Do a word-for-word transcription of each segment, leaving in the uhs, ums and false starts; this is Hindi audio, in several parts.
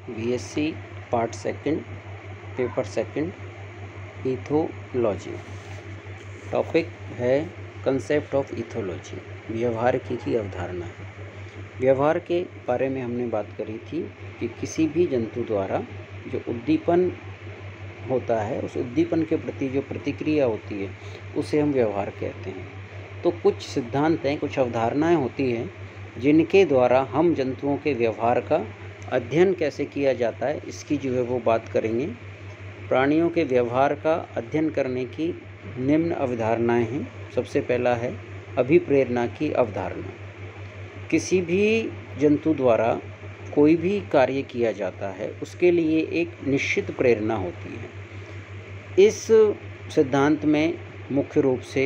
BSc part second paper second ethology. Topic है कंसेप्ट ऑफ इथोलॉजी, व्यवहारिकी की अवधारणा। व्यवहार के बारे में हमने बात करी थी कि किसी भी जंतु द्वारा जो उद्दीपन होता है उस उद्दीपन के प्रति जो प्रतिक्रिया होती है उसे हम व्यवहार कहते हैं। तो कुछ सिद्धांत हैं, कुछ अवधारणाएं होती हैं जिनके द्वारा हम जंतुओं के व्यवहार का अध्ययन कैसे किया जाता है इसकी जो है वो बात करेंगे। प्राणियों के व्यवहार का अध्ययन करने की निम्न अवधारणाएं हैं। सबसे पहला है अभिप्रेरणा की अवधारणा। किसी भी जंतु द्वारा कोई भी कार्य किया जाता है उसके लिए एक निश्चित प्रेरणा होती है। इस सिद्धांत में मुख्य रूप से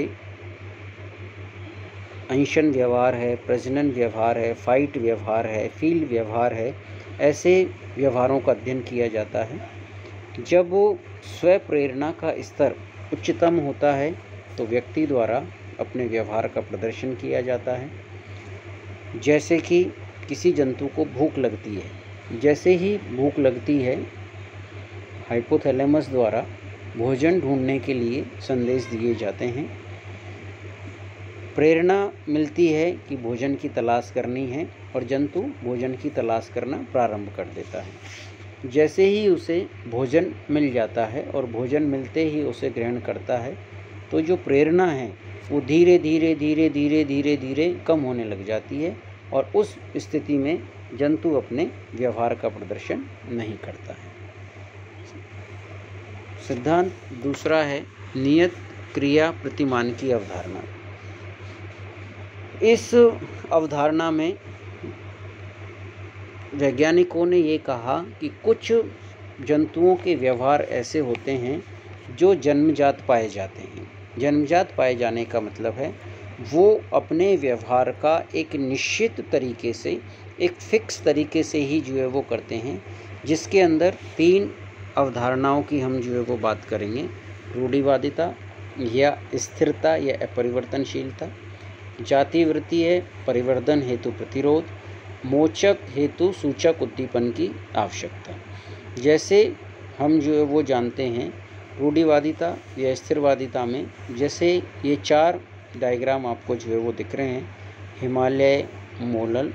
अंशन व्यवहार है, प्रजनन व्यवहार है, फाइट व्यवहार है, फील्ड व्यवहार है, ऐसे व्यवहारों का अध्ययन किया जाता है। जब स्व प्रेरणा का स्तर उच्चतम होता है तो व्यक्ति द्वारा अपने व्यवहार का प्रदर्शन किया जाता है। जैसे कि किसी जंतु को भूख लगती है, जैसे ही भूख लगती है हाइपोथैलेमस द्वारा भोजन ढूंढने के लिए संदेश दिए जाते हैं। प्रेरणा मिलती है कि भोजन की तलाश करनी है और जंतु भोजन की तलाश करना प्रारंभ कर देता है। जैसे ही उसे भोजन मिल जाता है और भोजन मिलते ही उसे ग्रहण करता है तो जो प्रेरणा है वो धीरे धीरे धीरे धीरे धीरे धीरे कम होने लग जाती है और उस स्थिति में जंतु अपने व्यवहार का प्रदर्शन नहीं करता है। सिद्धांत दूसरा है नियत क्रिया प्रतिमान की अवधारणा। इस अवधारणा में वैज्ञानिकों ने ये कहा कि कुछ जंतुओं के व्यवहार ऐसे होते हैं जो जन्मजात पाए जाते हैं। जन्मजात पाए जाने का मतलब है वो अपने व्यवहार का एक निश्चित तरीके से, एक फिक्स तरीके से ही जो है वो करते हैं, जिसके अंदर तीन अवधारणाओं की हम जो है वो बात करेंगे। रूढ़िवादिता या स्थिरता या अपरिवर्तनशीलता, जातिवृत्ति है परिवर्तन हेतु प्रतिरोध, मोचक हेतु सूचक उद्दीपन की आवश्यकता। जैसे हम जो है वो जानते हैं रूढ़िवादिता या स्थिरवादिता में, जैसे ये चार डायग्राम आपको जो है वो दिख रहे हैं, हिमालय मोलल,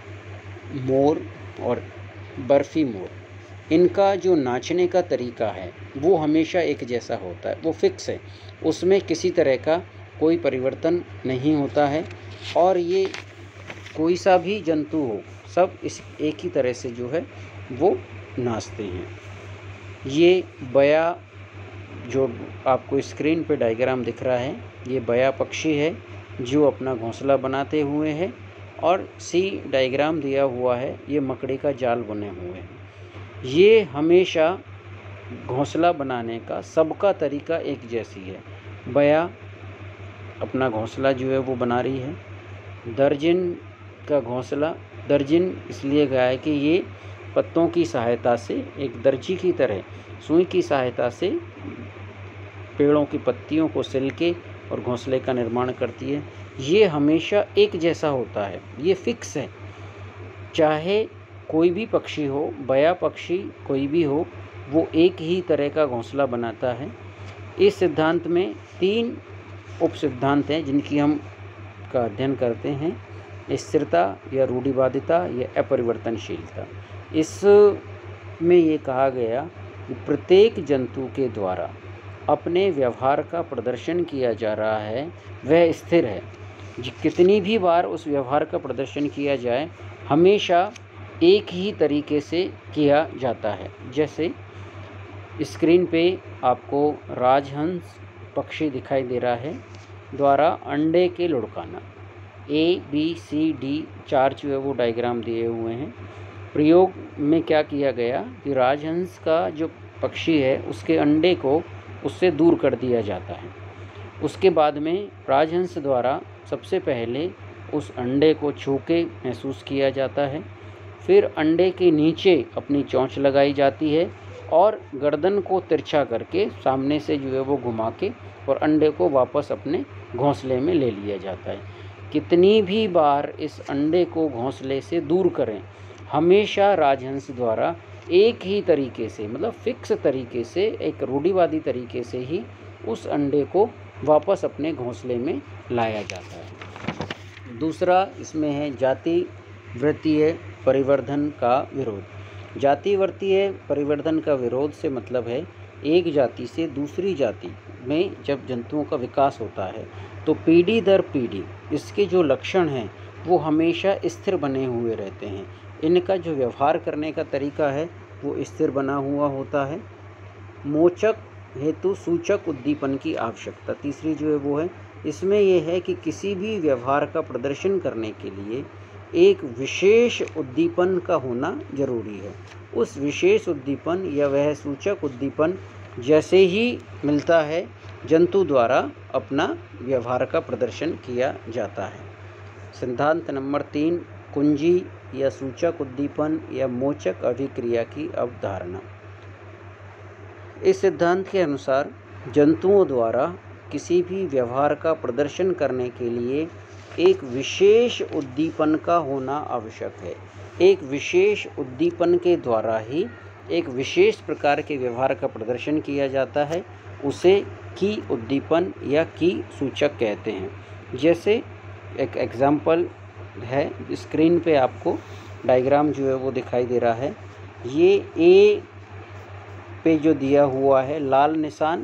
मोर और बर्फ़ी मोर, इनका जो नाचने का तरीका है वो हमेशा एक जैसा होता है, वो फिक्स है, उसमें किसी तरह का कोई परिवर्तन नहीं होता है और ये कोई सा भी जंतु हो सब इस एक ही तरह से जो है वो नाचते हैं। ये बया जो आपको स्क्रीन पे डायग्राम दिख रहा है, ये बया पक्षी है जो अपना घोंसला बनाते हुए है और सी डायग्राम दिया हुआ है, ये मकड़ी का जाल बने हुए हैं। ये हमेशा घोंसला बनाने का सबका तरीका एक जैसी है। बया अपना घोंसला जो है वो बना रही है। दर्जिन का घोंसला दर्जिन इसलिए गया है कि ये पत्तों की सहायता से, एक दर्जी की तरह सुई की सहायता से पेड़ों की पत्तियों को सिल के और घोंसले का निर्माण करती है। ये हमेशा एक जैसा होता है, ये फिक्स है। चाहे कोई भी पक्षी हो, बया पक्षी कोई भी हो, वो एक ही तरह का घोंसला बनाता है। इस सिद्धांत में तीन उप सिद्धांत हैं जिनकी हम का अध्ययन करते हैं। स्थिरता या रूढ़िवादिता या अपरिवर्तनशीलता। इसमें ये कहा गया कि प्रत्येक जंतु के द्वारा अपने व्यवहार का प्रदर्शन किया जा रहा है वह स्थिर है। कितनी भी बार उस व्यवहार का प्रदर्शन किया जाए हमेशा एक ही तरीके से किया जाता है। जैसे स्क्रीन पे आपको राजहंस पक्षी दिखाई दे रहा है द्वारा अंडे के लुढ़काना। ए बी सी डी चार जो है वो डायग्राम दिए हुए हैं। प्रयोग में क्या किया गया कि राजहंस का जो पक्षी है उसके अंडे को उससे दूर कर दिया जाता है। उसके बाद में राजहंस द्वारा सबसे पहले उस अंडे को छू के महसूस किया जाता है, फिर अंडे के नीचे अपनी चोंच लगाई जाती है और गर्दन को तिरछा करके सामने से जो है वो घुमा के और अंडे को वापस अपने घोंसले में ले लिया जाता है। कितनी भी बार इस अंडे को घोंसले से दूर करें हमेशा राजहंस द्वारा एक ही तरीके से, मतलब फिक्स तरीके से, एक रूढ़िवादी तरीके से ही उस अंडे को वापस अपने घोंसले में लाया जाता है। दूसरा इसमें है जाति वृत्तीय परिवर्धन का विरोध। जाति वृत्तीय परिवर्धन का विरोध से मतलब है एक जाति से दूसरी जाति में जब जंतुओं का विकास होता है तो पीढ़ी दर पीढ़ी इसके जो लक्षण हैं वो हमेशा स्थिर बने हुए रहते हैं। इनका जो व्यवहार करने का तरीका है वो स्थिर बना हुआ होता है। मोचक हेतु सूचक उद्दीपन की आवश्यकता तीसरी जो है वो है, इसमें यह है कि किसी भी व्यवहार का प्रदर्शन करने के लिए एक विशेष उद्दीपन का होना जरूरी है। उस विशेष उद्दीपन या वह सूचक उद्दीपन जैसे ही मिलता है जंतु द्वारा अपना व्यवहार का प्रदर्शन किया जाता है। सिद्धांत नंबर तीन, कुंजी या सूचक उद्दीपन या मोचक अभिक्रिया की अवधारणा। इस सिद्धांत के अनुसार जंतुओं द्वारा किसी भी व्यवहार का प्रदर्शन करने के लिए एक विशेष उद्दीपन का होना आवश्यक है। एक विशेष उद्दीपन के द्वारा ही एक विशेष प्रकार के व्यवहार का प्रदर्शन किया जाता है, उसे की उद्दीपन या की सूचक कहते हैं। जैसे एक एग्जाम्पल है, स्क्रीन पे आपको डायग्राम जो है वो दिखाई दे रहा है। ये ए पे जो दिया हुआ है लाल निशान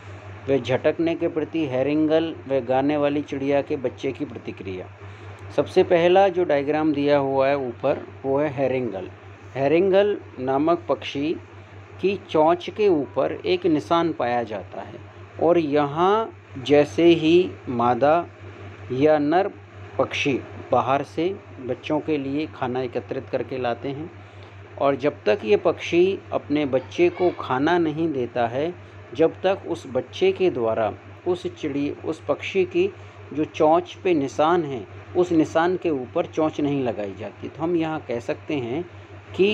व झटकने के प्रति हैरिंगल व गाने वाली चिड़िया के बच्चे की प्रतिक्रिया। सबसे पहला जो डायग्राम दिया हुआ है ऊपर वो है हैरिंगल। हैरिंगल नामक पक्षी की चोंच के ऊपर एक निशान पाया जाता है और यहाँ जैसे ही मादा या नर पक्षी बाहर से बच्चों के लिए खाना एकत्रित करके लाते हैं और जब तक ये पक्षी अपने बच्चे को खाना नहीं देता है, जब तक उस बच्चे के द्वारा उस चिड़ी उस पक्षी की जो चोंच पे निशान है उस निशान के ऊपर चोंच नहीं लगाई जाती। तो हम यहाँ कह सकते हैं कि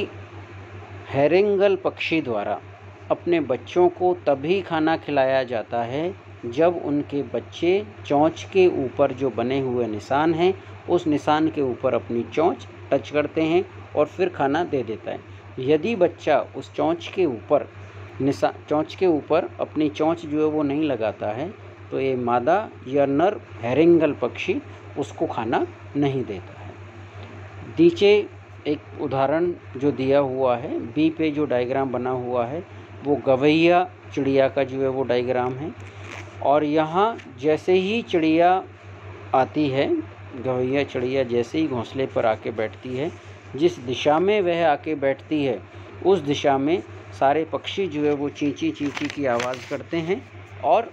हैरिंगल पक्षी द्वारा अपने बच्चों को तभी खाना खिलाया जाता है जब उनके बच्चे चोंच के ऊपर जो बने हुए निशान हैं उस निशान के ऊपर अपनी चोंच टच करते हैं और फिर खाना दे देता है। यदि बच्चा उस चोंच के ऊपर निशान चोंच के ऊपर अपनी चोंच जो है वो नहीं लगाता है तो ये मादा या नर हैरिंगल पक्षी उसको खाना नहीं देता है। नीचे एक उदाहरण जो दिया हुआ है, बी पे जो डायग्राम बना हुआ है वो गवैया चिड़िया का जो है वो डायग्राम है और यहाँ जैसे ही चिड़िया आती है, गवैया चिड़िया जैसे ही घोंसले पर आके बैठती है, जिस दिशा में वह आके बैठती है उस दिशा में सारे पक्षी जो है वो चींची चींची की आवाज़ करते हैं और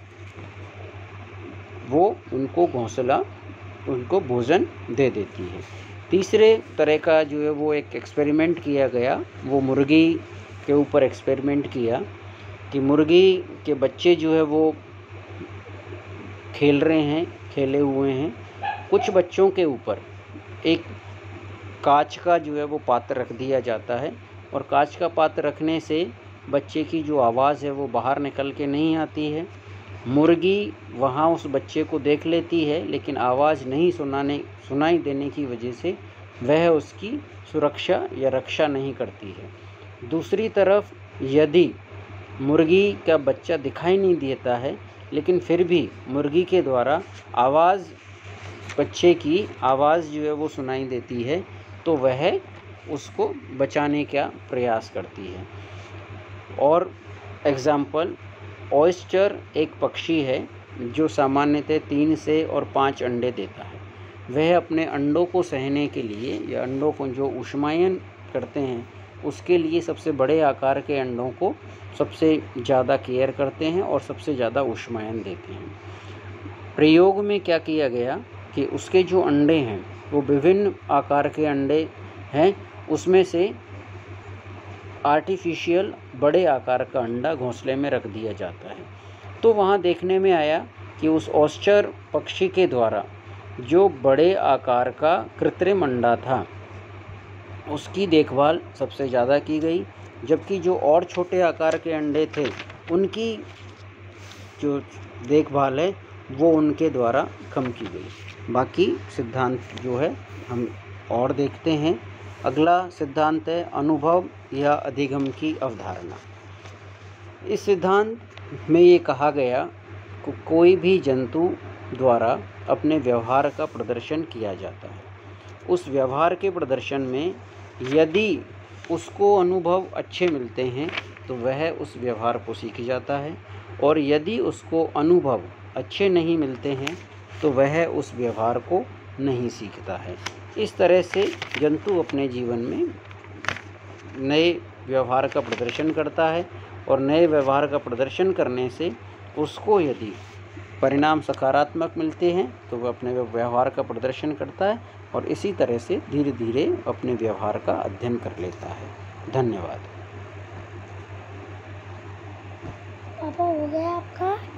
वो उनको घोंसला उनको भोजन दे देती है। तीसरे तरह का जो है वो एक एक्सपेरिमेंट किया गया, वो मुर्गी के ऊपर एक्सपेरिमेंट किया कि मुर्गी के बच्चे जो है वो खेल रहे हैं खेले हुए हैं। कुछ बच्चों के ऊपर एक कांच का जो है वो पात्र रख दिया जाता है और कांच का पात्र रखने से बच्चे की जो आवाज़ है वो बाहर निकल के नहीं आती है। मुर्गी वहाँ उस बच्चे को देख लेती है लेकिन आवाज़ नहीं सुनाने सुनाई देने की वजह से वह उसकी सुरक्षा या रक्षा नहीं करती है। दूसरी तरफ यदि मुर्गी का बच्चा दिखाई नहीं देता है लेकिन फिर भी मुर्गी के द्वारा आवाज़ बच्चे की आवाज़ जो है वो सुनाई देती है तो वह उसको बचाने का प्रयास करती है। और एग्ज़ाम्पल, ऑयस्टर एक पक्षी है जो सामान्यतः तीन से और पाँच अंडे देता है। वह अपने अंडों को सहने के लिए या अंडों को जो ऊष्मायन करते हैं उसके लिए सबसे बड़े आकार के अंडों को सबसे ज़्यादा केयर करते हैं और सबसे ज़्यादा ऊष्मायन देते हैं। प्रयोग में क्या किया गया कि उसके जो अंडे हैं वो विभिन्न आकार के अंडे हैं, उसमें से आर्टिफिशियल बड़े आकार का अंडा घोंसले में रख दिया जाता है। तो वहाँ देखने में आया कि उस ऑयस्टर पक्षी के द्वारा जो बड़े आकार का कृत्रिम अंडा था उसकी देखभाल सबसे ज़्यादा की गई, जबकि जो और छोटे आकार के अंडे थे उनकी जो देखभाल है वो उनके द्वारा कम की गई। बाकी सिद्धांत जो है हम और देखते हैं अगला सिद्धांत है अनुभव या अधिगम की अवधारणा। इस सिद्धांत में ये कहा गया कि कोई भी जंतु द्वारा अपने व्यवहार का प्रदर्शन किया जाता है। उस व्यवहार के प्रदर्शन में यदि उसको अनुभव अच्छे मिलते हैं तो वह उस व्यवहार को सीख जाता है, और यदि उसको अनुभव अच्छे नहीं मिलते हैं तो वह उस व्यवहार को नहीं सीखता है। इस तरह से जंतु अपने जीवन में नए व्यवहार का प्रदर्शन करता है, और नए व्यवहार का प्रदर्शन करने से उसको यदि परिणाम सकारात्मक मिलते हैं तो वह अपने व्यवहार का प्रदर्शन करता है, और इसी तरह से धीरे धीरे अपने व्यवहार का अध्ययन कर लेता है। धन्यवाद। पापा, हो गया आपका?